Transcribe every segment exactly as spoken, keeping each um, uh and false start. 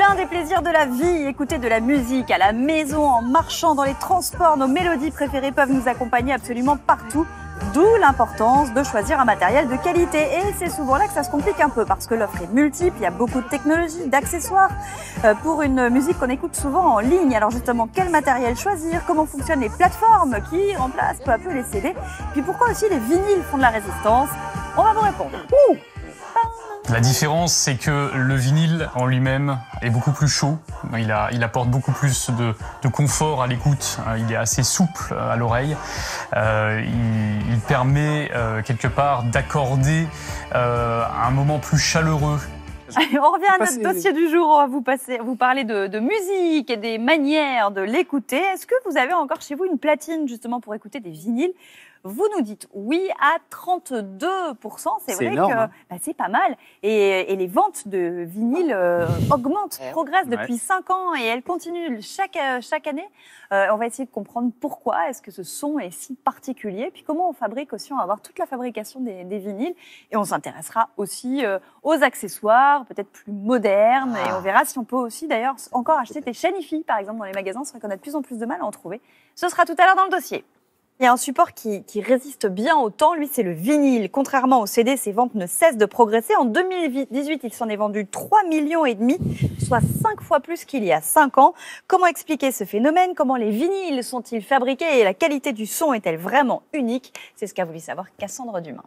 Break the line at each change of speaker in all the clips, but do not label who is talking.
l'un des plaisirs de la vie, écouter de la musique à la maison, en marchant dans les transports. Nos mélodies préférées peuvent nous accompagner absolument partout. D'où l'importance de choisir un matériel de qualité. Et c'est souvent là que ça se complique un peu parce que l'offre est multiple, il y a beaucoup de technologies, d'accessoires pour une musique qu'on écoute souvent en ligne. Alors justement, quel matériel choisir? Comment fonctionnent les plateformes qui remplacent peu à peu les C D? Puis pourquoi aussi les vinyles font de la résistance? On va vous répondre. Ouh
La différence, c'est que le vinyle en lui-même est beaucoup plus chaud. Il, a, il apporte beaucoup plus de, de confort à l'écoute. Il est assez souple à l'oreille. Euh, il, il permet euh, quelque part d'accorder euh, un moment plus chaleureux.
Allez, on revient à notre dossier du jour. On va vous, passer, vous parler de, de musique et des manières de l'écouter. Est-ce que vous avez encore chez vous une platine justement pour écouter des vinyles? Vous nous dites oui à trente-deux pour cent. C'est vrai
énorme,
que
hein.
bah, c'est pas mal. Et, et les ventes de vinyles euh, augmentent, progressent depuis
Ouais.
cinq ans et elles continuent chaque, euh, chaque année. Euh, on va essayer de comprendre pourquoi est-ce que ce son est si particulier. Puis comment on fabrique aussi, on va voir toute la fabrication des, des vinyles. Et on s'intéressera aussi euh, aux accessoires, peut-être plus modernes.
Ah.
Et on verra si on peut aussi d'ailleurs encore acheter des chaînes hi-fi, par exemple, dans les magasins. C'est vrai qu'on a de plus en plus de mal à en trouver. Ce sera tout à l'heure dans le dossier. Il y a un support qui, qui résiste bien au temps, lui c'est le vinyle. Contrairement au C D, ses ventes ne cessent de progresser. En deux mille dix-huit, il s'en est vendu trois millions et demi, soit cinq fois plus qu'il y a cinq ans. Comment expliquer ce phénomène? Comment les vinyles sont-ils fabriqués et la qualité du son est-elle vraiment unique? C'est ce qu'a voulu savoir Cassandre Dumas.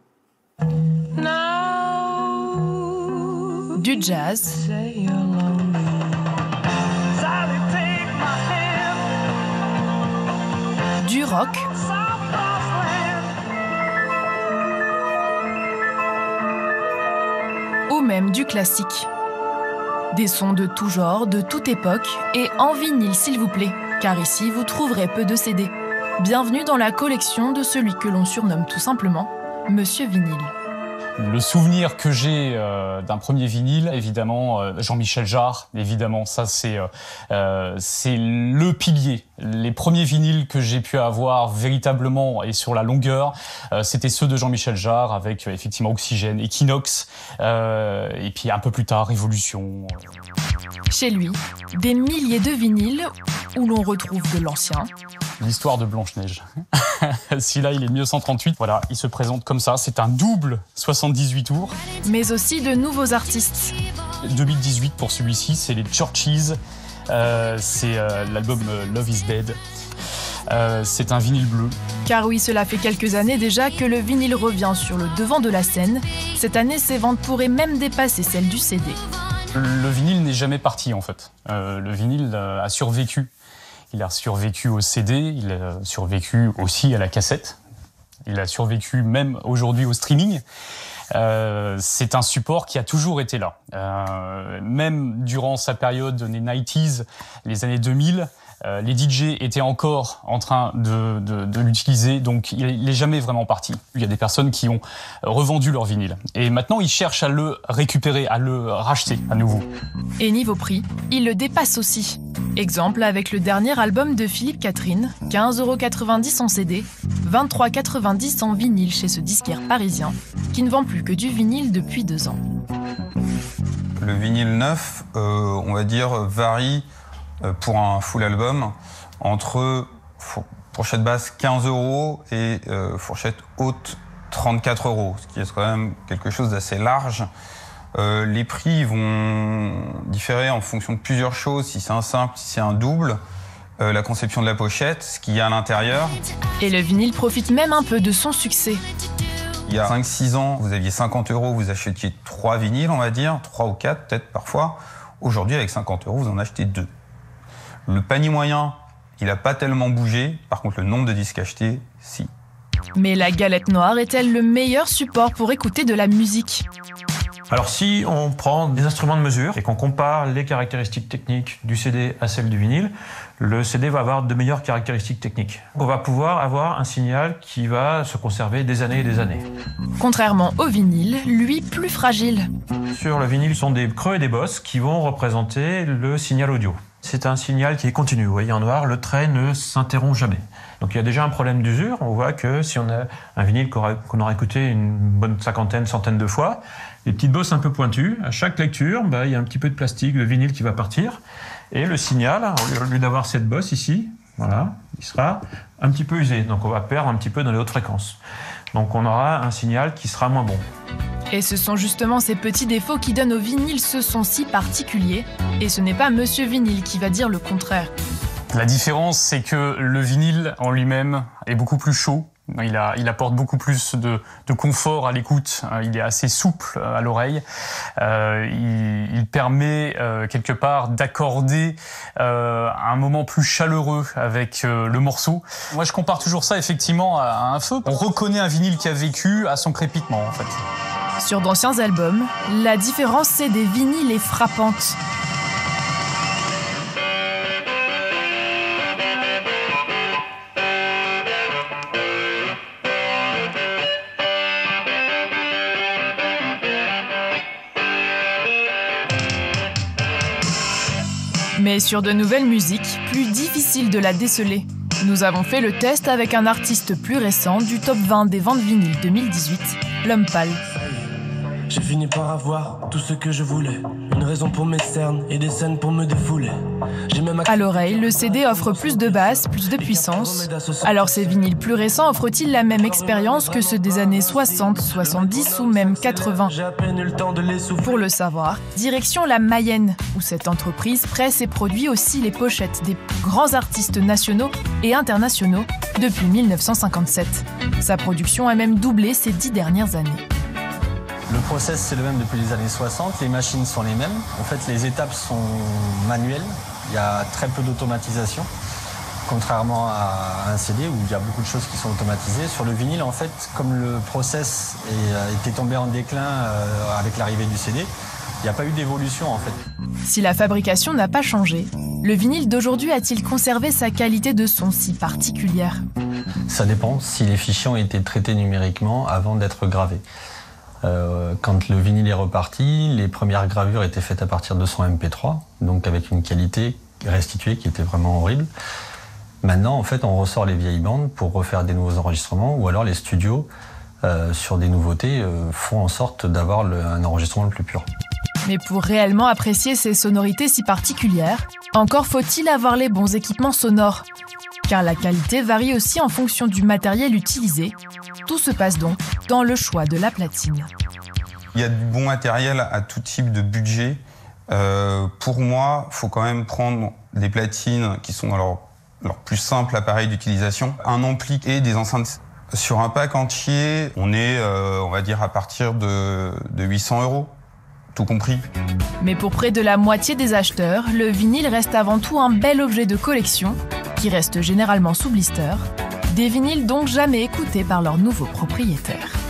Du jazz, du rock, ou même du classique. Des sons de tout genre, de toute époque, et en vinyle s'il vous plaît, car ici vous trouverez peu de C D. Bienvenue dans la collection de celui que l'on surnomme tout simplement Monsieur Vinyle.
Le souvenir que j'ai euh, d'un premier vinyle, évidemment, euh, Jean-Michel Jarre, évidemment, ça c'est euh, c'est le pilier. Les premiers vinyles que j'ai pu avoir véritablement et sur la longueur, euh, c'était ceux de Jean-Michel Jarre avec euh, effectivement Oxygène, Equinox, euh, et puis un peu plus tard Révolution.
Chez lui, des milliers de vinyles où l'on retrouve de l'ancien.
L'histoire de Blanche-Neige. Celui-là, il est mille neuf cent trente-huit. Voilà, il se présente comme ça. C'est un double soixante-dix-huit tours.
Mais aussi de nouveaux artistes.
deux mille dix-huit pour celui-ci, c'est les Churches. Euh, c'est euh, l'album euh, Love is Dead. Euh, c'est un vinyle bleu.
Car oui, cela fait quelques années déjà que le vinyle revient sur le devant de la scène. Cette année, ses ventes pourraient même dépasser celles du C D.
Le vinyle n'est jamais parti, en fait. Euh, le vinyle euh, a survécu. Il a survécu au C D, il a survécu aussi à la cassette. Il a survécu même aujourd'hui au streaming. Euh, c'est un support qui a toujours été là. Euh, même durant sa période des nineties, les années deux mille, euh, les D J étaient encore en train de, de, de l'utiliser, donc il n'est jamais vraiment parti. Il y a des personnes qui ont revendu leur vinyle. Et maintenant, ils cherchent à le récupérer, à le racheter à nouveau.
Et niveau prix, il le dépasse aussi. Exemple avec le dernier album de Philippe Catherine, quinze euros quatre-vingt-dix en C D, vingt-trois euros quatre-vingt-dix en vinyle chez ce disquaire parisien, qui ne vend plus que du vinyle depuis deux ans.
Le vinyle neuf, euh, on va dire, varie euh, pour un full album entre four- fourchette basse quinze euros et euh, fourchette haute trente-quatre euros, ce qui est quand même quelque chose d'assez large. Euh, les prix vont différer en fonction de plusieurs choses, si c'est un simple, si c'est un double, euh, la conception de la pochette, ce qu'il y a à l'intérieur.
Et le vinyle profite même un peu de son succès.
Il y a cinq six ans, vous aviez cinquante euros, vous achetiez trois vinyles, on va dire, trois ou quatre peut-être parfois. Aujourd'hui, avec cinquante euros, vous en achetez deux. Le panier moyen, il n'a pas tellement bougé, par contre le nombre de disques achetés, si.
Mais la galette noire est-elle le meilleur support pour écouter de la musique ?
Alors si on prend des instruments de mesure et qu'on compare les caractéristiques techniques du C D à celles du vinyle, le C D va avoir de meilleures caractéristiques techniques. On va pouvoir avoir un signal qui va se conserver des années et des années.
Contrairement au vinyle, lui plus fragile.
Sur le vinyle, ce sont des creux et des bosses qui vont représenter le signal audio. C'est un signal qui est continu. Vous voyez en noir, le trait ne s'interrompt jamais. Donc il y a déjà un problème d'usure. On voit que si on a un vinyle qu'on aura, qu'on aura écouté une bonne cinquantaine, centaine de fois, des petites bosses un peu pointues. À chaque lecture, bah, il y a un petit peu de plastique, de vinyle qui va partir. Et le signal, au lieu d'avoir cette bosse ici, voilà, il sera un petit peu usé. Donc on va perdre un petit peu dans les hautes fréquences. Donc on aura un signal qui sera moins bon.
Et ce sont justement ces petits défauts qui donnent au vinyle ce son si particulier. Et ce n'est pas Monsieur Vinyle qui va dire le contraire.
La différence, c'est que le vinyle en lui-même est beaucoup plus chaud. Il, a, il apporte beaucoup plus de, de confort à l'écoute. Il est assez souple à l'oreille. Euh, il, il permet euh, quelque part d'accorder euh, un moment plus chaleureux avec euh, le morceau. Moi, je compare toujours ça effectivement à, à un feu. On reconnaît un vinyle qui a vécu à son crépitement, en fait.
Sur d'anciens albums, la différence c'est des vinyles est frappante. Mais sur de nouvelles musiques, plus difficile de la déceler. Nous avons fait le test avec un artiste plus récent du top vingt des ventes vinyles deux mille dix-huit, L'Homme Pâle.
J'ai fini par avoir tout ce que je voulais. Une raison pour mes cernes et des scènes pour me défouler. J'ai même
à l'oreille, le C D offre plus de basse, plus de puissance. Alors ces vinyles plus récents offrent-ils la même expérience que ceux des années soixante, soixante-dix ou même quatre-vingts? Pour le savoir, direction la Mayenne, où cette entreprise presse et produit aussi les pochettes des plus grands artistes nationaux et internationaux depuis mille neuf cent cinquante-sept. Sa production a même doublé ces dix dernières années.
Le process, c'est le même depuis les années soixante, les machines sont les mêmes. En fait, les étapes sont manuelles, il y a très peu d'automatisation, contrairement à un C D où il y a beaucoup de choses qui sont automatisées. Sur le vinyle, en fait, comme le process est, était tombé en déclin euh, avec l'arrivée du C D, il n'y a pas eu d'évolution, en fait.
Si la fabrication n'a pas changé, le vinyle d'aujourd'hui a-t-il conservé sa qualité de son si particulière?
Ça dépend si les fichiers ont été traités numériquement avant d'être gravés. Euh, quand le vinyle est reparti, les premières gravures étaient faites à partir de son M P trois, donc avec une qualité restituée qui était vraiment horrible. Maintenant, en fait, on ressort les vieilles bandes pour refaire des nouveaux enregistrements, ou alors les studios, euh, sur des nouveautés, euh, font en sorte d'avoir le, un enregistrement le plus pur.
Mais pour réellement apprécier ces sonorités si particulières, encore faut-il avoir les bons équipements sonores. Car la qualité varie aussi en fonction du matériel utilisé. Tout se passe donc dans le choix de la platine.
Il y a du bon matériel à tout type de budget. Euh, pour moi, il faut quand même prendre des platines qui sont dans leur, leur plus simple appareil d'utilisation. Un ampli et des enceintes. Sur un pack entier, on est, euh, on va dire, à partir de, de huit cents euros. Tout compris.
Mais pour près de la moitié des acheteurs, le vinyle reste avant tout un bel objet de collection qui reste généralement sous blister, des vinyles donc jamais écoutés par leurs nouveaux propriétaires.